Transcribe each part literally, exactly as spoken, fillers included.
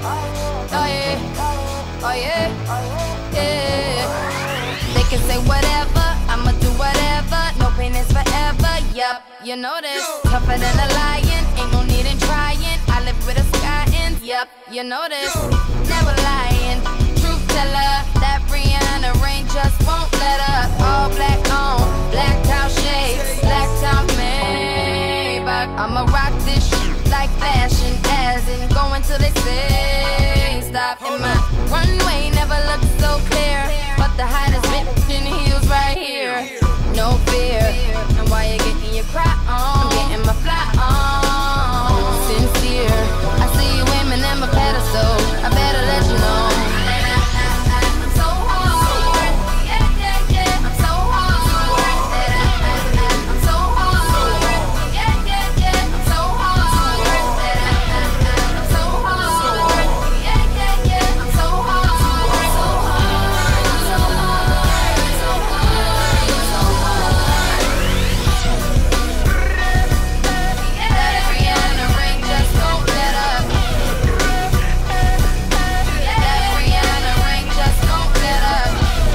oh yeah, oh yeah, yeah. They can say whatever, I'ma do whatever. No pain is forever, yup, you know this. Tougher than a lion, ain't no need in trying. I live with a sky ends, yup, you know this. Never lying, truth teller. That Rihanna rain just won't let up. All black on, black out shades, black out Maybach. I'ma rock this shit like fashion, as in going till they say stop. And my runway never looked so clear, but the hottest bitch in heels right here. No fear, and while you're getting your cry on, I'm getting my fly on. Sincere, I see you aiming at my pedestal, I better let you know. I'm so hard, yeah, yeah, yeah. I'm so hard, I'm so hard, yeah, yeah, yeah. I'm so hard, I'm so hard, yeah, yeah, yeah. I'm so hard, so hard, so hard, so hard, so hard. That Rihanna ring just won't let up. That Rihanna ring just won't let up.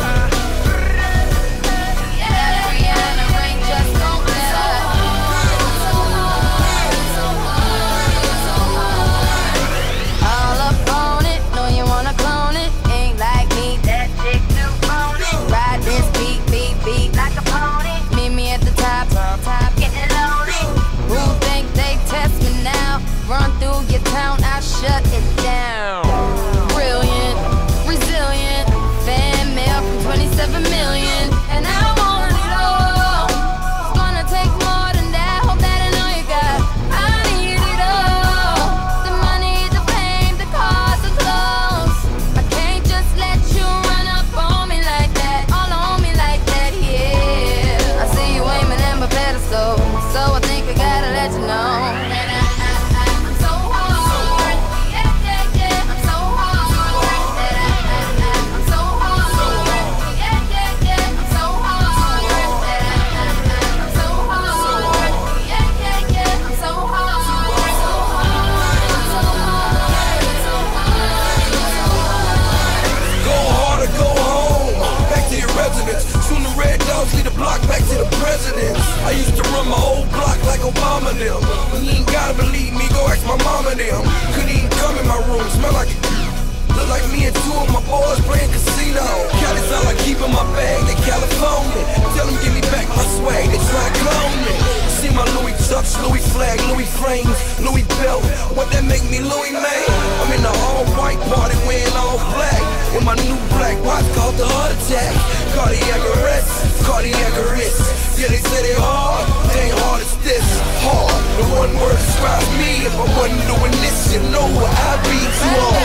That Rihanna ring just won't let up. So hard, so hard, so hard. All up on it, know you wanna clone it. Ain't like me, that chick too phony. Ride this beat, beat, beat like a pony. Meet me at the top, top, top, getting lonely. Who think they test me now? Run through your town, I shut it down. Brilliant, resilient, fan mail from twenty-seven million, and I want it all. It's gonna take more than that. Hope that I know you got. I need it all. The money, the fame, the cars, the clothes. I can't just let you run up on me like that, all on me like that, yeah. I see you aiming at my pedestal, so I think I gotta let you know. I'm so hard, yeah, yeah, yeah. I'm so hard, I'm so hard, yeah, yeah, yeah. I'm so hard, I'm so hard, yeah, yeah, yeah. I'm so hard, so hard, so hard, so hard. Go hard or go home, back to your residence. Soon the red dogs lead the block back to the president. I used to run my whole block like Obama them. You ain't gotta believe me, go ask my mama them. Couldn't even come in my room, smell like a look like me and two of my boys playing casino. Cali sound like keeping my bag, they California. Tell them give me back my swag, they try to clone me. See my Louis Chucks, Louis flag, Louis frames, Louis belt. What that make me Louis man? I'm in the all white party wearing all black. In my new black watch called the heart attack. Cardiac arrest, cardiac arrest. Yeah, they say they hard, they ain't hard as this. Hard, the one word describes me. If I wasn't doing this, you know what I'd be too hard.